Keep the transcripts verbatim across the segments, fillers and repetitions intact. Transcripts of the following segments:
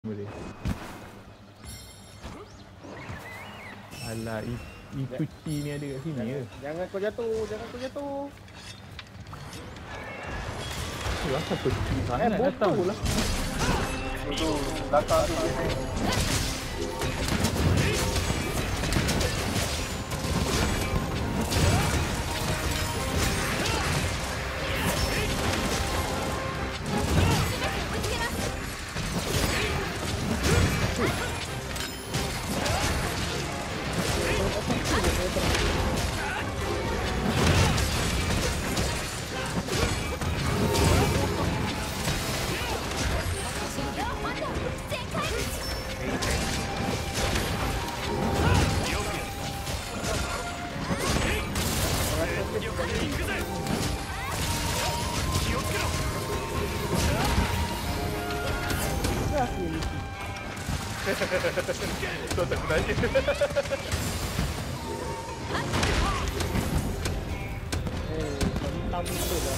Boleh. Alah, itu chi ni ada kat sini jangan, ke? Jangan kau jatuh, jangan kau jatuh. Eh, asal peci Eh, sangat datang? bodoh lah. Itu, belakang tu dia naik. Kau tak kena je. Eh, hitam tu dah.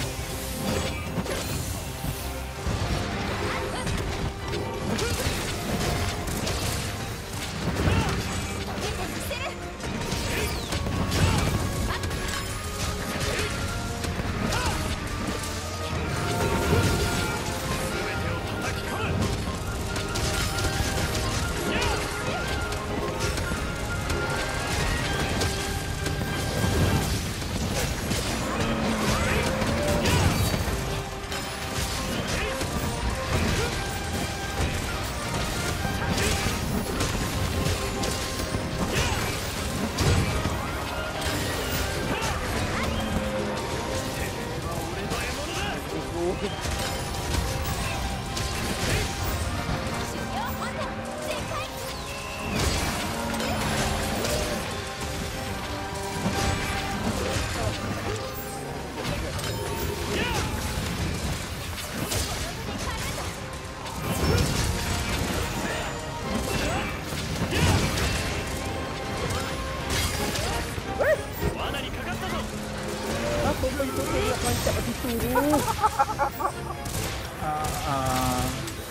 Ah,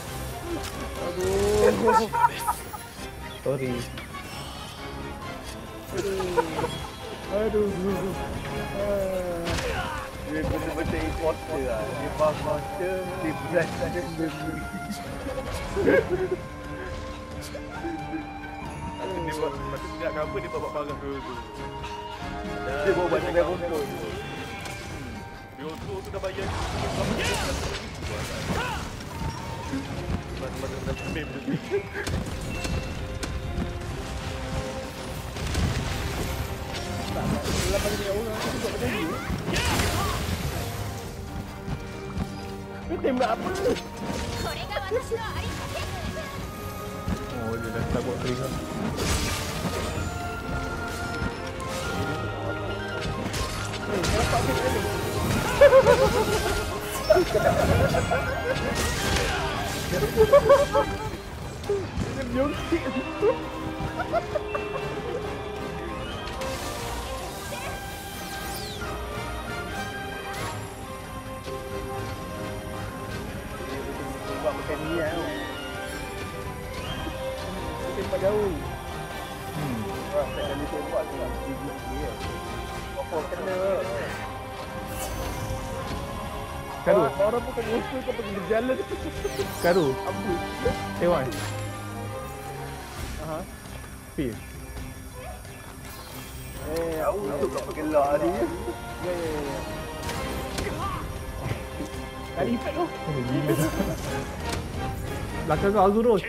Aduh. sorry. Aduh. Dia betul-betul importer lah. Dia buff monster, dia berat saja dia beli. Dia buat, masa dia nak cover, dia buat barang tu. Dia bawa banyak level tu. Bioto tu dah bayar. Masa-masa dah sambil macam ni. Tak, tak bagi dia orang tu buat macam ni. Dia tembak apa? Oh, dia dah start buat trigger. Eh, kenapa dia ni? Dia biongkik. Buat macam ni lah. Dia tembak jauh. Hmm. Wah, tak kali tembak tu lah. Gigi-gigi kan. Apa kena? Karu, Orang bukan musuh kau pergi berjalan. Karu, Ambul. Ewan, Aha. Feel. Eh, Tahu tu kau gelak hari ni. Ya, ya, ya. Kali impact tu. Oh, gila. Belakang kau, Azuros.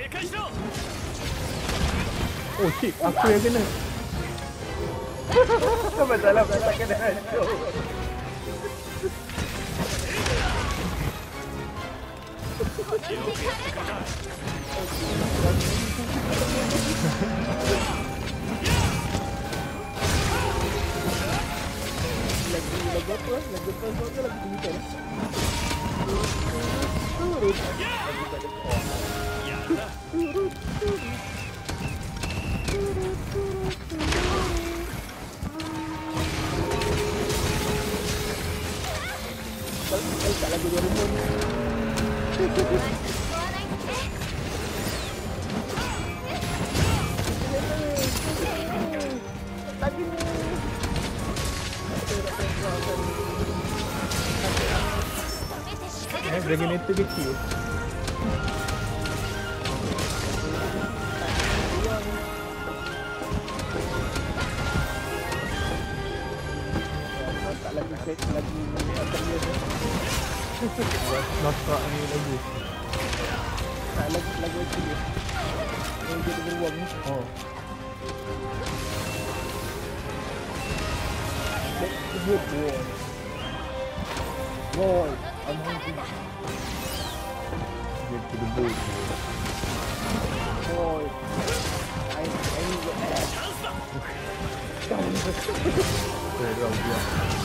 Oh shit, aku yang kena. Masalah kau tak kena hancur. Lagi lagu apa? Lagu apa ke lagu bunyikan? Turut. Lagu tak ada pon. Kalau tak lagu Doraemon. Dragonator kecil. Tak lagi set lagi material tu. Notak ni lagu. Tak lagi lagi itu dia. Yang dia beruang ni. Oh. Let's go boy. Boy, I'm hungry. Get to the boat. Boy, I I need your ass. Okay, round dia.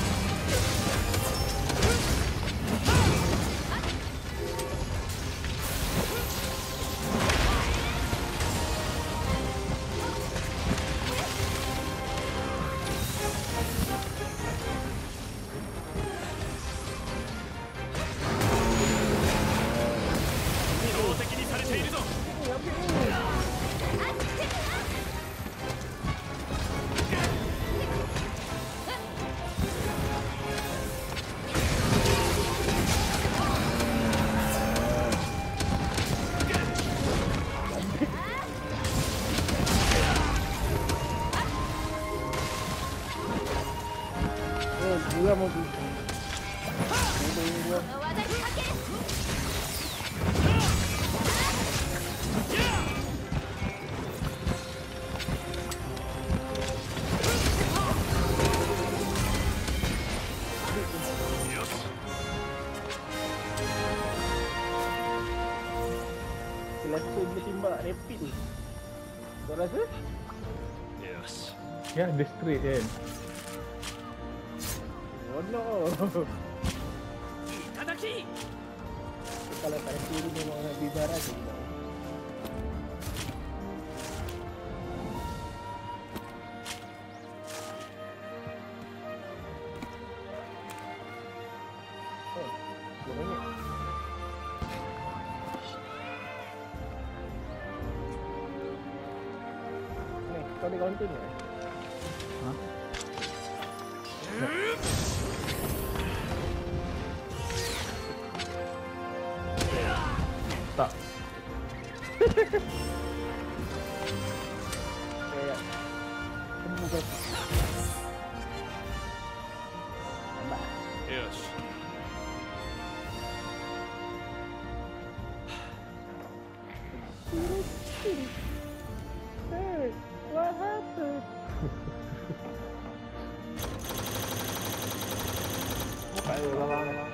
Dua mobil. Langsung dia timbak rapid tu. Kau rasa? Yes. Ya, dia straight kan. Oh no. Itadaki. Kalau tak rapid ni memang nak bibaran je. Oh, dia banyak. Ni, kau ada counter ni? Ha? Tak. Kayak temu kan. Nampak? Yes. Hey, what happened? Tak ada orang.